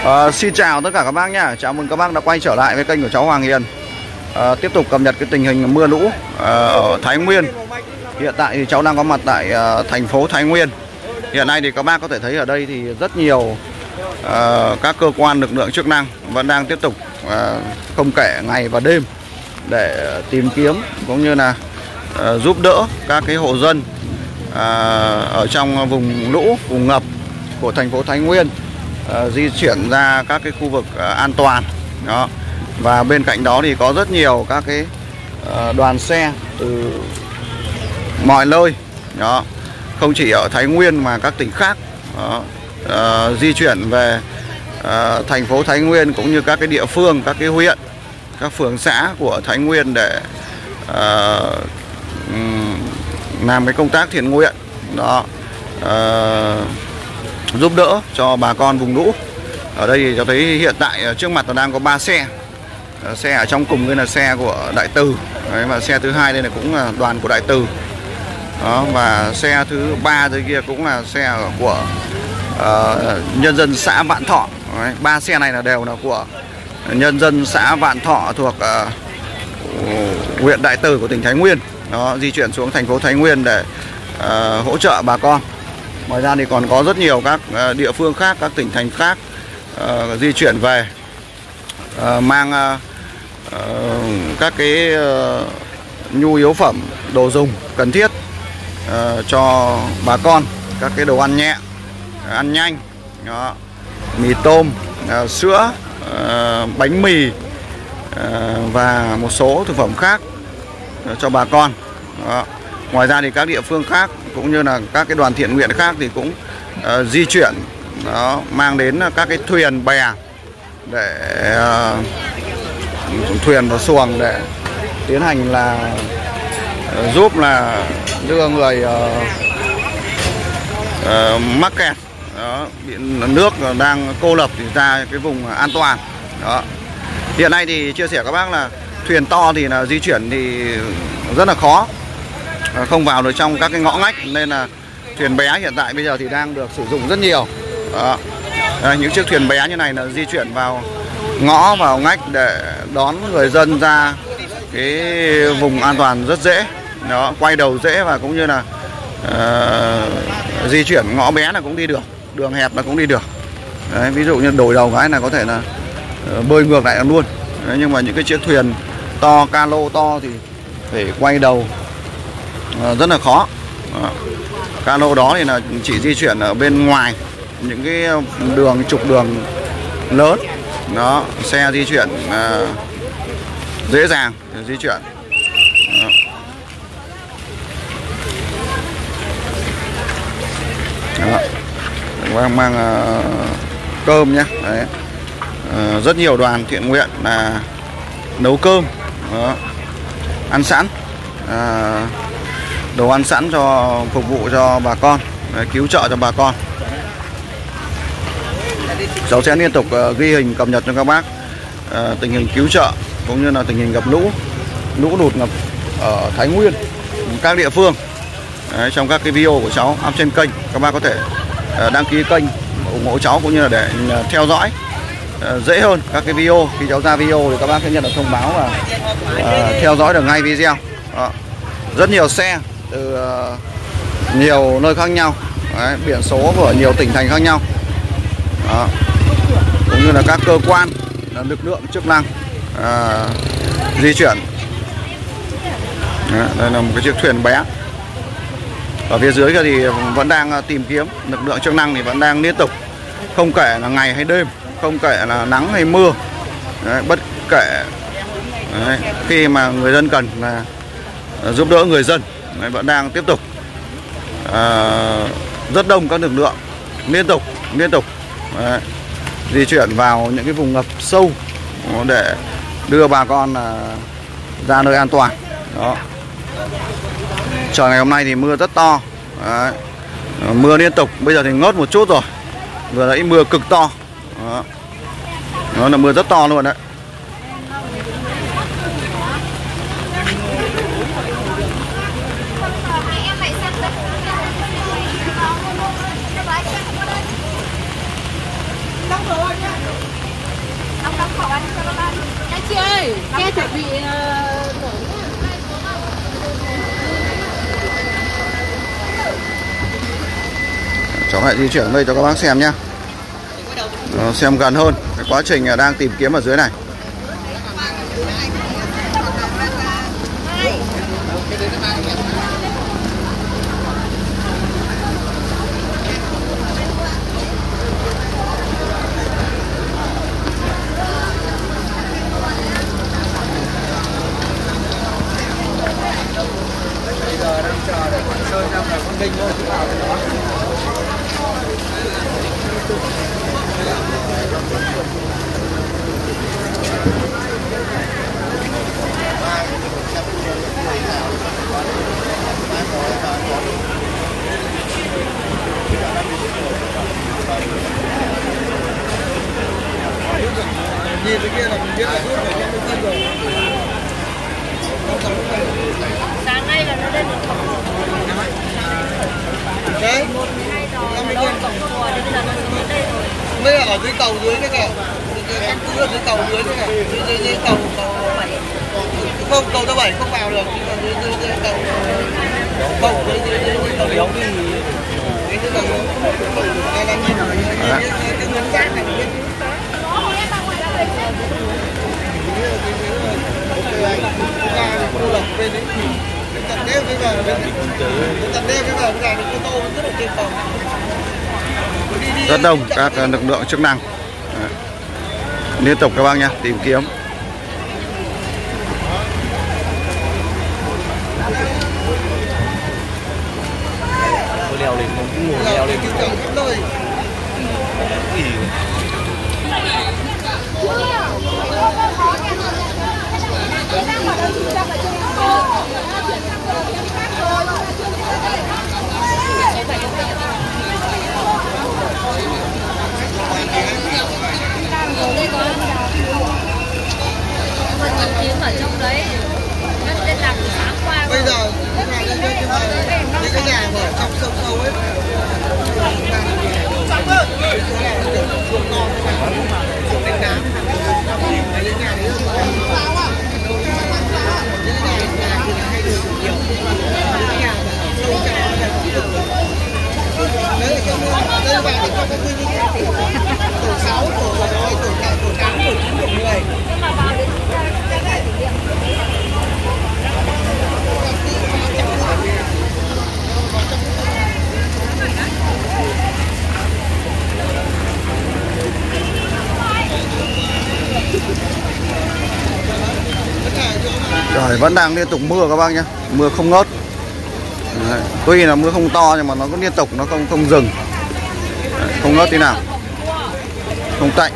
Xin chào tất cả các bác nhé. Chào mừng các bác đã quay trở lại với kênh của cháu Hoàng Hiền. Tiếp tục cập nhật cái tình hình mưa lũ ở Thái Nguyên. Hiện tại thì cháu đang có mặt tại thành phố Thái Nguyên. Hiện nay thì các bác có thể thấy ở đây thì rất nhiều các cơ quan lực lượng chức năng vẫn đang tiếp tục không kể ngày và đêm để tìm kiếm cũng như là giúp đỡ các cái hộ dân ở trong vùng lũ, vùng ngập của thành phố Thái Nguyên di chuyển ra các cái khu vực an toàn đó. Và bên cạnh đó thì có rất nhiều các cái đoàn xe từ mọi nơi đó, không chỉ ở Thái Nguyên mà các tỉnh khác đó, di chuyển về thành phố Thái Nguyên cũng như các cái địa phương, các cái huyện, các phường xã của Thái Nguyên để làm cái công tác thiện nguyện đó, giúp đỡ cho bà con vùng lũ. Ở đây thì cho thấy hiện tại trước mặt là đang có 3 xe. Xe ở trong cùng đây là xe của Đại Từ. Đấy, và xe thứ hai đây là cũng là đoàn của Đại Từ. Đó, và xe thứ 3 dưới kia cũng là xe của nhân dân xã Vạn Thọ. Đấy, 3 xe này là đều là của nhân dân xã Vạn Thọ thuộc huyện Đại Từ của tỉnh Thái Nguyên. Đó, di chuyển xuống thành phố Thái Nguyên để hỗ trợ bà con. Ngoài ra thì còn có rất nhiều các địa phương khác, các tỉnh thành khác di chuyển về mang các cái nhu yếu phẩm, đồ dùng cần thiết cho bà con, các cái đồ ăn nhẹ, ăn nhanh đó, mì tôm, sữa, bánh mì và một số thực phẩm khác cho bà con đó. Ngoài ra thì các địa phương khác cũng như là các cái đoàn thiện nguyện khác thì cũng di chuyển đó, mang đến các cái thuyền bè để thuyền và xuồng để tiến hành là giúp là đưa người mắc kẹt đó, bị nước đang cô lập thì ra cái vùng an toàn đó. Hiện nay thì chia sẻ các bác là thuyền to thì là di chuyển thì rất là khó, không vào được trong các cái ngõ ngách, nên là thuyền bé hiện tại bây giờ thì đang được sử dụng rất nhiều đó. Những chiếc thuyền bé như này là di chuyển vào ngõ, vào ngách để đón người dân ra cái vùng an toàn rất dễ đó, quay đầu dễ và cũng như là di chuyển ngõ bé là cũng đi được, đường hẹp là cũng đi được. Đấy, ví dụ như đổi đầu cái là có thể là bơi ngược lại luôn. Đấy, nhưng mà những cái chiếc thuyền to, cano to thì phải quay đầu rất là khó đó. Cano đó thì là chỉ di chuyển ở bên ngoài những cái đường, trục đường lớn đó, xe di chuyển dễ dàng để di chuyển đó. Đó. Mang cơm nhé. Đấy. Rất nhiều đoàn thiện nguyện là nấu cơm đó, ăn sẵn, đồ ăn sẵn cho phục vụ cho bà con, cứu trợ cho bà con. Cháu sẽ liên tục ghi hình cập nhật cho các bác tình hình cứu trợ cũng như là tình hình ngập lũ, lũ lụt ngập ở Thái Nguyên, các địa phương. Đấy, trong các cái video của cháu up trên kênh, các bác có thể đăng ký kênh ủng hộ cháu cũng như là để theo dõi dễ hơn các cái video. Khi cháu ra video thì các bác sẽ nhận được thông báo và theo dõi được ngay video. Đó. Rất nhiều xe từ nhiều nơi khác nhau. Đấy, biển số của nhiều tỉnh thành khác nhau. Đó. Cũng như là các cơ quan, lực lượng chức năng di chuyển. Đó, đây là một cái chiếc thuyền bé. Ở phía dưới thì vẫn đang tìm kiếm, lực lượng chức năng thì vẫn đang liên tục, không kể là ngày hay đêm, không kể là nắng hay mưa. Đấy, bất kể đấy, khi mà người dân cần là giúp đỡ người dân. Đấy, vẫn đang tiếp tục rất đông các lực lượng liên tục đấy, di chuyển vào những cái vùng ngập sâu để đưa bà con ra nơi an toàn đó. Trời ngày hôm nay thì mưa rất to. Đấy. Mưa liên tục, bây giờ thì ngớt một chút rồi. Vừa nãy mưa cực to đó. Nó là mưa rất to luôn đấy. Đóng khẩu ăn cho nó ăn. Anh chị ơi, nghe chuẩn bị cháu lại di chuyển đây cho các bác xem nhá, xem gần hơn cái quá trình đang tìm kiếm ở dưới này. Nhìn cái kia là mình biết là rút rồi, nhưng không rồi. sáng nay là nó lên được tổng Đấy. 12 giờ đâu tổng chùa thì bây giờ nó xuống đây rồi. Bây giờ ở dưới cầu dưới đấy kìa. Căn cứ ở dưới cầu dưới đấy kìa. Dưới cầu 7. Không, cầu số 7 không vào được. Nhưng mà dưới cầu không, dưới cầu yếu thì cái cầu yếu. Đây là nhìn ở cái ngân giác này mình biết. Cô lộc bên đấy tận đêm bây giờ cô tô rất là trên phòng. Rất đông các lực lượng chức năng liên tục các bác nhá, tìm kiếm. Tôi leo lên cũng ngồi leo lên cứu khắp nơi. Ở trong đấy nó lên làm từ sáng qua. Bây giờ những cái nhà mà ở trong sông sâu ấy chuồng non chuồng đánh đá những nhà đấy những nhà thì hay được nhiều, những nhà mà sâu trong đấy cho nên đây vào thì cho các quy định tổ 6, tổ 8, tổ 9, tổ 10. Nhưng mà vào đến Trời vẫn đang liên tục mưa các bác nhé, mưa không ngớt. Đấy. Tuy là mưa không to nhưng mà nó cứ liên tục, nó không dừng. Đấy, không ngớt tí nào, không tạnh.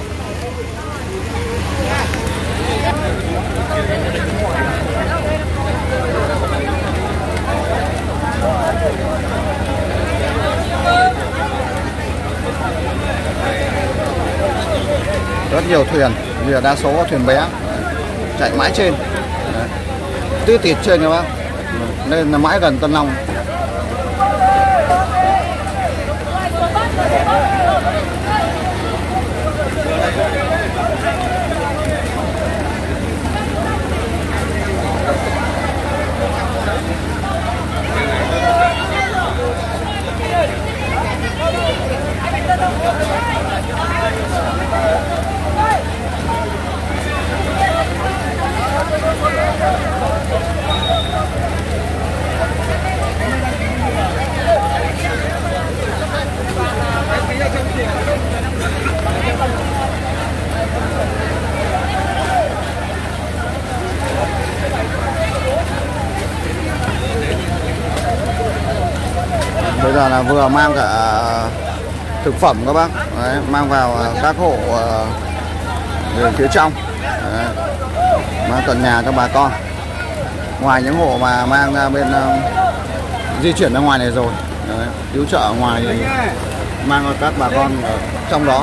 Rất nhiều thuyền, vì là đa số có thuyền bé chạy mãi trên. Tít tịt trên các bác, nên là mãi gần Tân Long. Bây giờ là vừa mang cả thực phẩm các bác. Đấy, mang vào các hộ phía trong. Đấy, mang tận nhà cho bà con. Ngoài những hộ mà mang ra bên di chuyển ra ngoài này rồi, đấy, cứu trợ ở ngoài thì mang cho các bà con ở trong đó.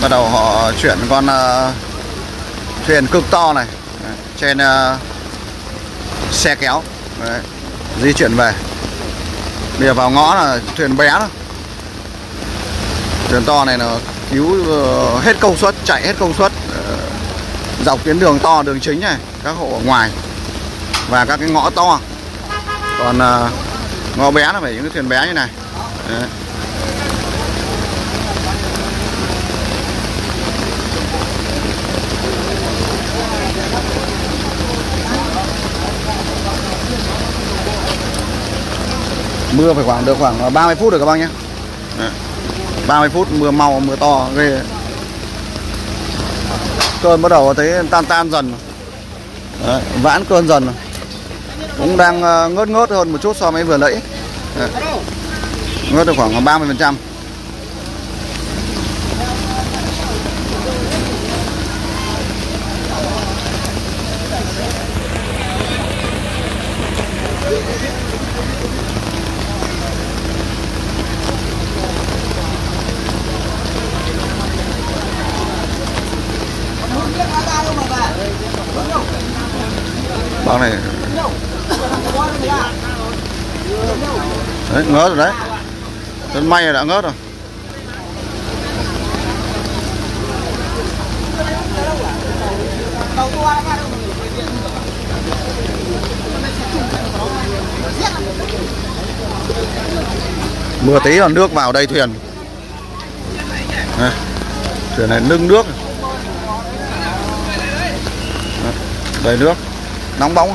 Bắt đầu họ chuyển con thuyền cực to này trên xe kéo. Đấy, di chuyển về. Bây giờ vào ngõ là thuyền bé đó. Thuyền to này là cứu hết công suất, chạy hết công suất dọc tuyến đường to, đường chính này, các hộ ở ngoài và các cái ngõ to. Còn ngõ bé là phải những cái thuyền bé như này. Đấy. Mưa phải được khoảng 30 phút rồi các bác nhé. Đấy. 30 phút mưa mau, mưa to ghê. Cơn bắt đầu thấy tan dần. Đấy, vãn cơn dần. Cũng đang ngớt hơn một chút so với vừa nãy. Ngớt được khoảng 30%. Bác này đấy, ngớt rồi đấy. Rất may là đã ngớt rồi. Mưa tí còn nước vào đây thuyền. Đây, thuyền này nâng nước. Đầy nước, nóng bóng.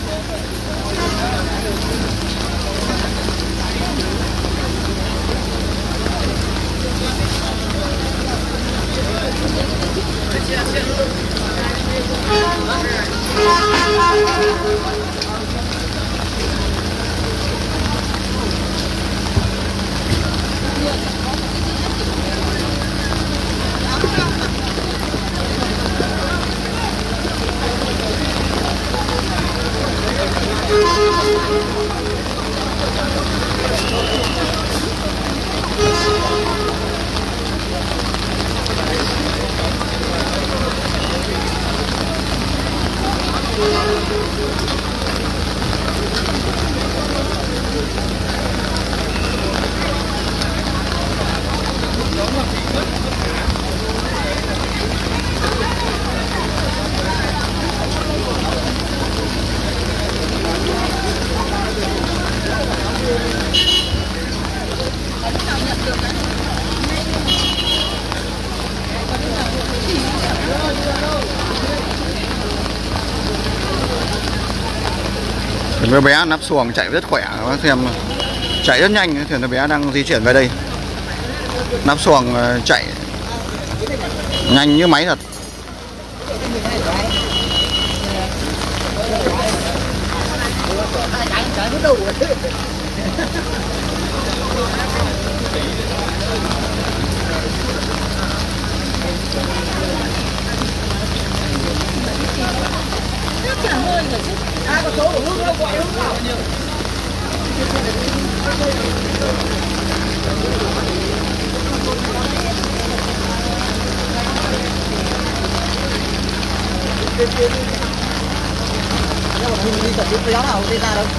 Thuyền bé nắp xuồng chạy rất khỏe, các bác xem, chạy rất nhanh. Thuyền bé đang di chuyển về đây, nắp xuồng chạy nhanh như máy thật. Có số của nước đâu gọi nước nào. Nhưng mà mình đi tận cái kéo nào đi ra đâu.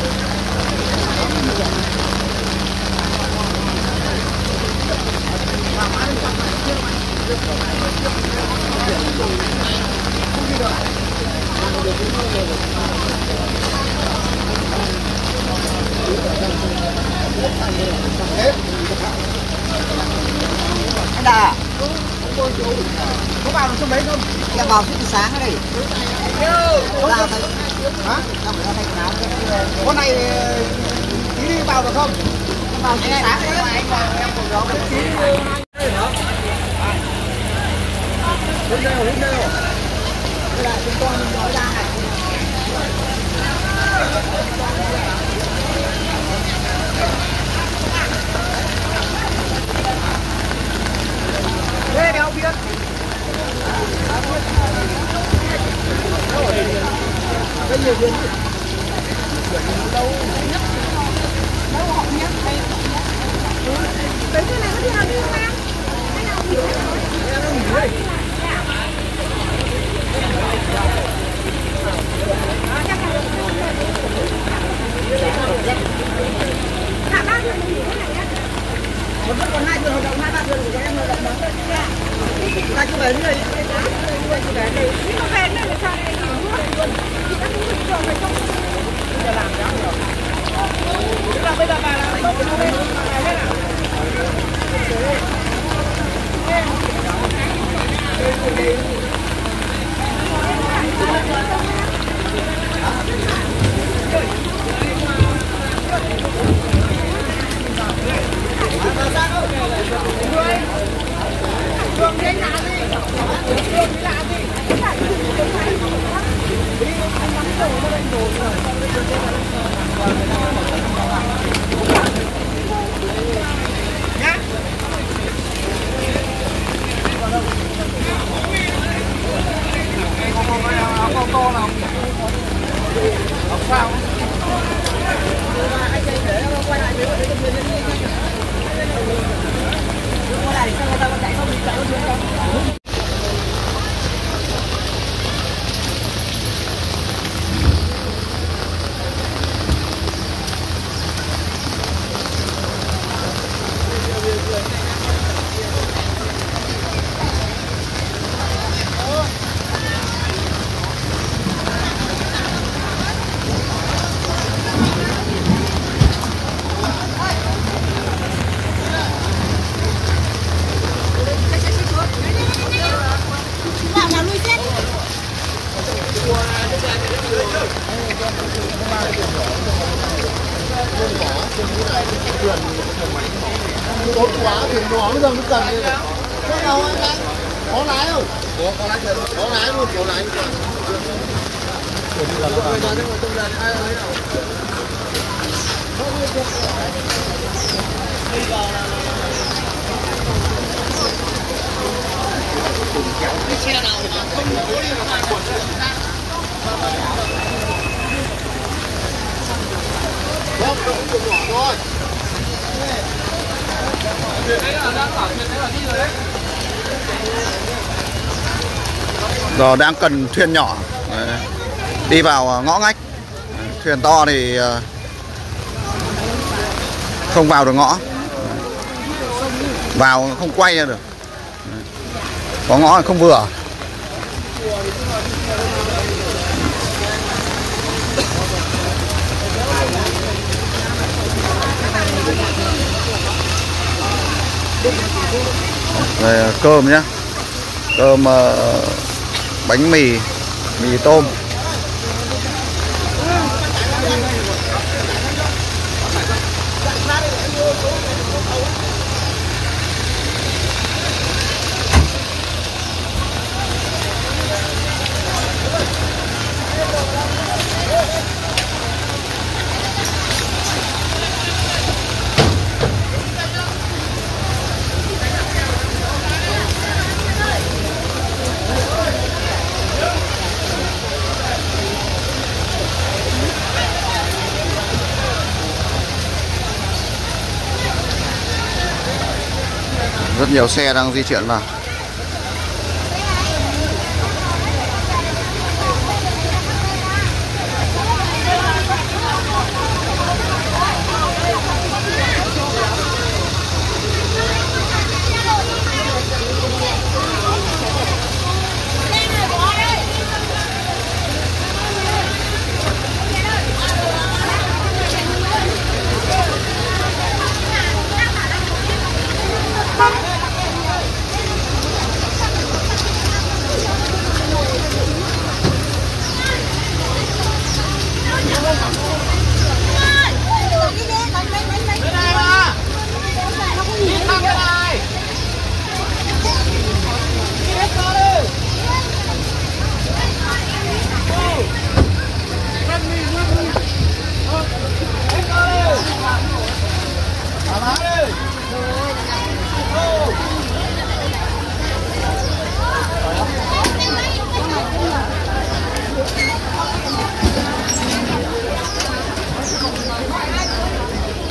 Anh Đà, có vào trong đấy không? Em vào suốt sáng ở đây. Ra thay, hả? Ra phải ra thay quần áo. Con này tí đi vào được không? Em vào suốt sáng đấy. Anh vào em còn đó tí. Hôm nay. Đây là chúng con nói ra này. Đây đéo biết. Đây nhiều viên. Đâu họ biết đây. Đấy cái này có đi nào đi không em? Cái nào hiểu? Còn 2 trường hợp động 2 3 trường của em là động đó. Ta chưa về đây. Về đây sao đây? Làm giáo rồi. Bây giờ bà làm tốt cái bên này nào. Tốt quá thì nó bây giờ mới cần như này. Thế nào anh lái? Có lái không? Có lái chưa? Có lái luôn, có lái chưa? Cái xe nào mà không có đi ngoài quận Không, nó cũng nhỏ thôi. Giờ đang cần thuyền nhỏ. Đấy. Đi vào ngõ ngách. Thuyền to thì không vào được ngõ. Vào không quay ra được. Có ngõ không vừa. Đây, cơm nhá. Cơm bánh mì, mì tôm. Rất nhiều xe đang di chuyển vào.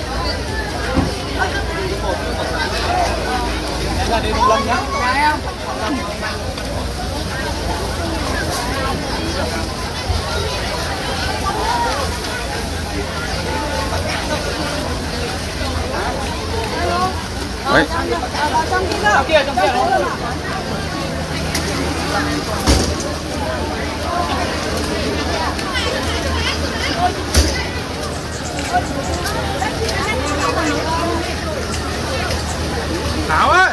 Là đi một lần nhá. Đấy. Thảo ơi.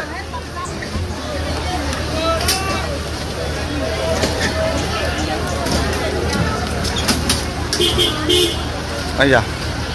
Bây giờ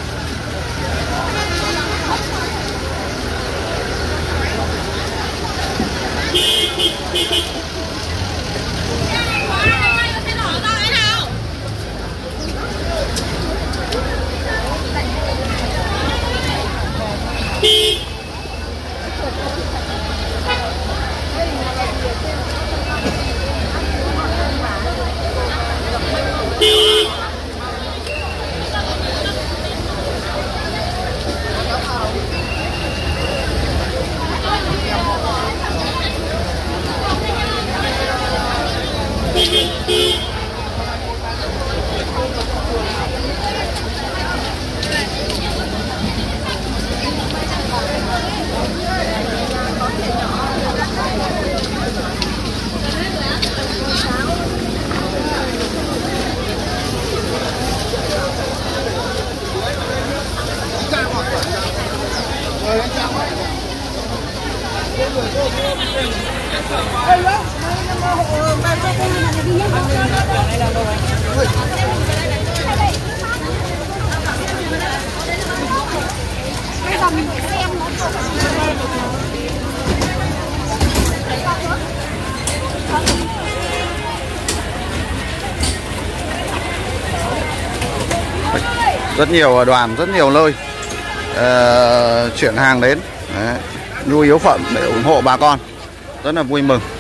rất nhiều đoàn, rất nhiều nơi chuyển hàng đến. Đấy, nhu yếu phẩm để ủng hộ bà con, rất là vui mừng.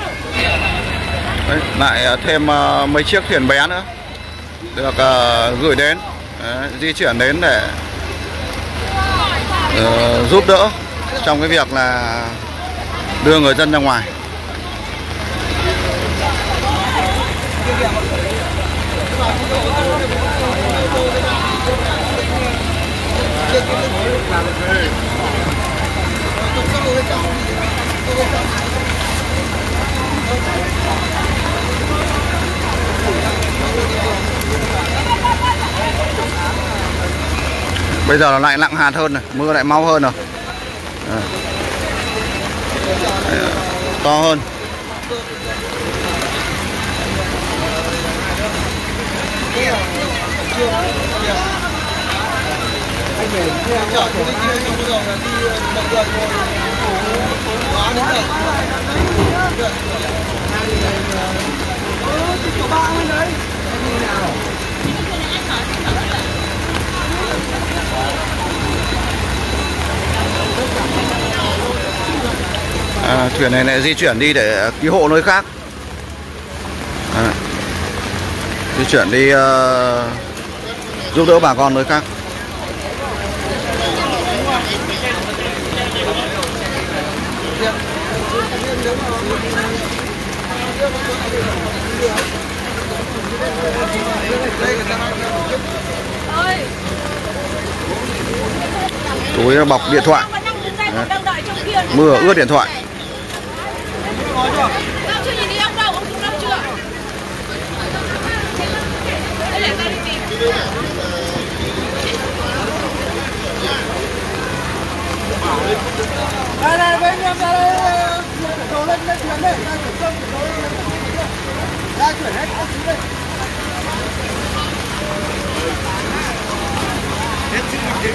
Đấy, lại thêm mấy chiếc thuyền bé nữa được gửi đến. Đấy, di chuyển đến để giúp đỡ trong cái việc là đưa người dân ra ngoài. Bây giờ nó lại nặng hạt hơn này, mưa lại mau hơn rồi. To hơn. Thuyền này lại di chuyển đi để cứu hộ nơi khác. Di chuyển đi giúp đỡ bà con nơi khác. Túi bọc điện thoại. Mưa ướt điện thoại. Đây bên em ra đây, đồ lên thuyền đây, ra chuyển hết các thứ đây. Hết chữ gì?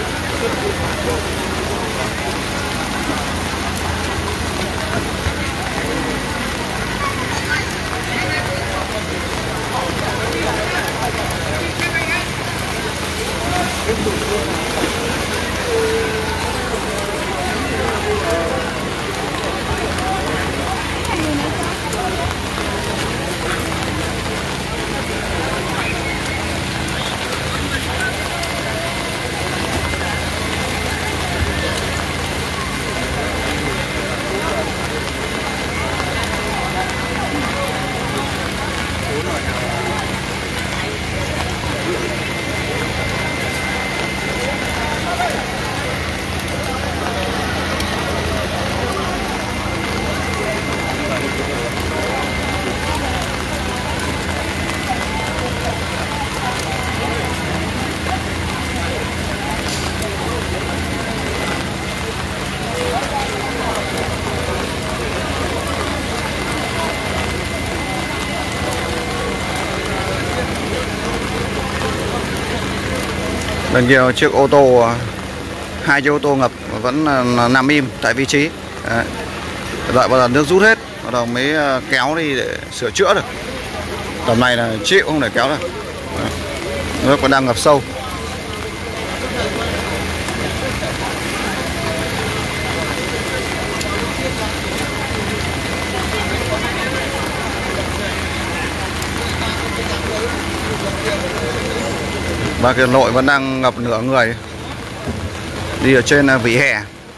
Bên kia chiếc ô tô, 2 chiếc ô tô ngập vẫn nằm im tại vị trí. Đấy. Đợi bao giờ nước rút hết, bắt đầu mới kéo đi để sửa chữa được. Tầm này là chịu không để kéo được. Đấy. Nước vẫn đang ngập sâu. Và Kiều Nội vẫn đang ngập nửa người đi ở trên vỉa hè.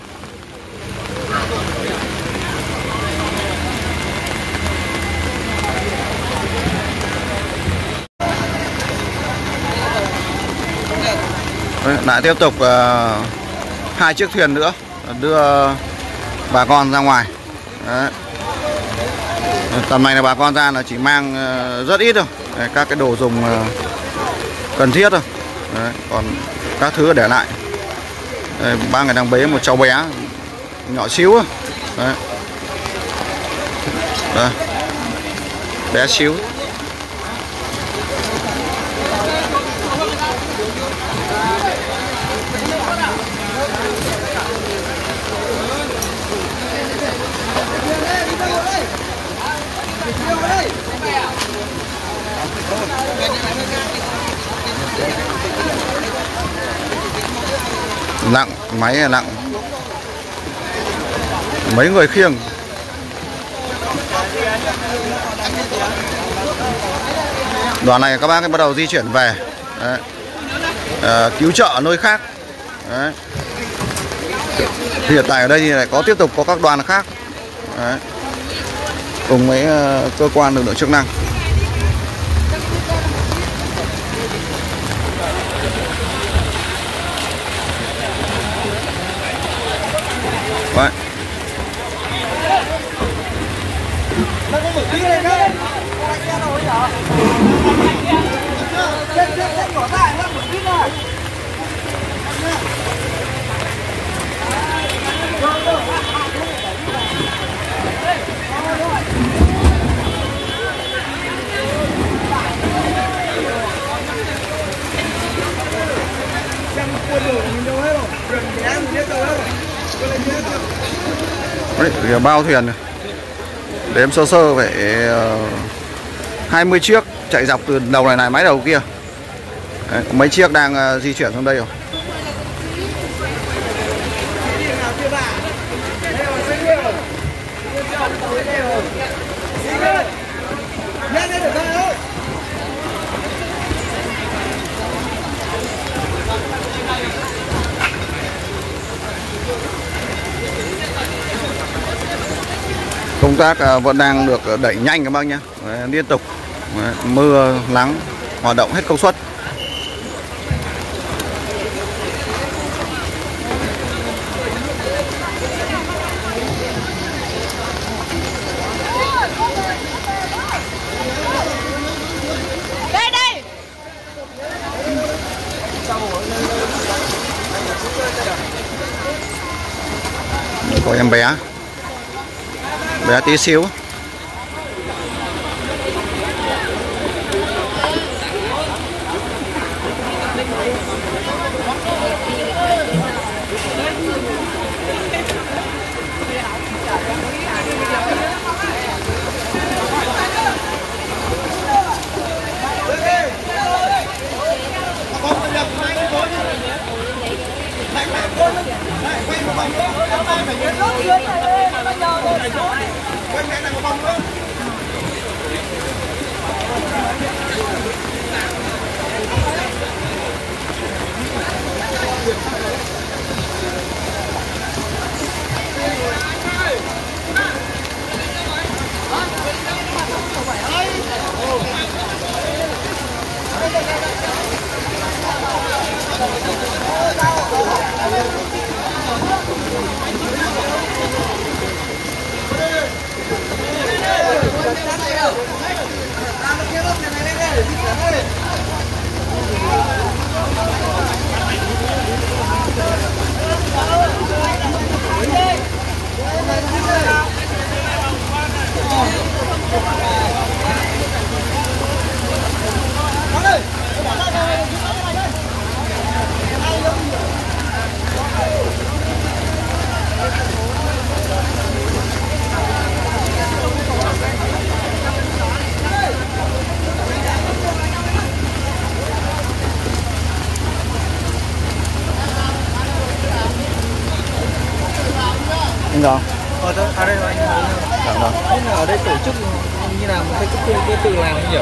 Đấy, lại tiếp tục 2 chiếc thuyền nữa đưa bà con ra ngoài. Đấy. Tầm này là bà con ra là chỉ mang rất ít thôi. Đấy, các cái đồ dùng cần thiết thôi. Đấy, còn các thứ để lại. Đây, ba người đang bế một cháu bé nhỏ xíu. Đấy. Đây. Bé xíu. Nặng, máy là nặng. Mấy người khiêng. Đoàn này các bác bắt đầu di chuyển về. Đấy. Cứu trợ ở nơi khác. Đấy. Hiện tại ở đây thì lại tiếp tục có các đoàn khác. Đấy. Cùng với cơ quan lực lượng chức năng. Đấy. Đấy, kìa, bao thuyền này. Đếm sơ sơ phải 20 chiếc chạy dọc từ đầu này mái đầu kia. Đấy, mấy chiếc đang di chuyển xuống đây rồi. Công tác vẫn đang được đẩy nhanh các bác nhé. Liên tục. Đấy, mưa nắng hoạt động hết công suất. Đây đây. Có em bé tí xíu. đâu? Ở đây là anh thấy. Dạ vâng. Nhưng mà ở đây tổ chức như nào mà thấy cái tự làm anh nhỉ?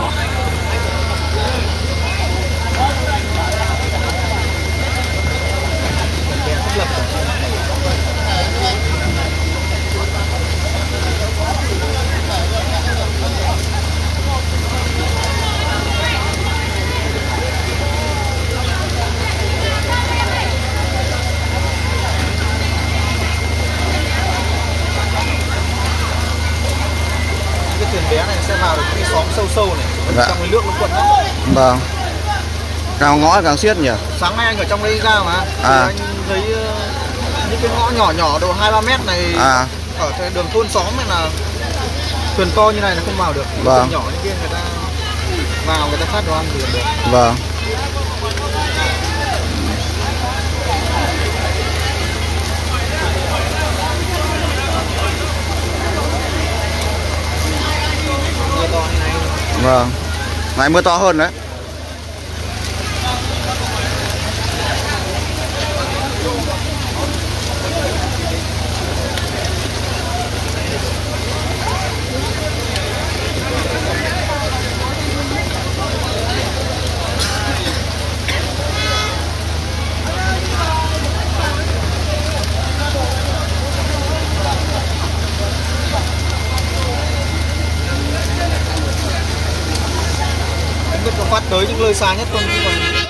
Cái thuyền bé này sẽ vào được cái xóm sâu này, dạ. trong cái nước nó cuộn lắm. Vâng. Càng ngõ càng xiết nhỉ? Sáng nay anh ở trong đây ra mà, anh thấy những cái ngõ nhỏ nhỏ độ 2-3 mét này ở cái đường thôn xóm này là thuyền to như này là không vào được. Vâng. Thuyền nhỏ như kia người ta vào người ta phát đồ ăn thì được. Vâng. Mưa to như này. Vâng. Này mưa to hơn đấy. Không biết có phát tới những nơi xa nhất không?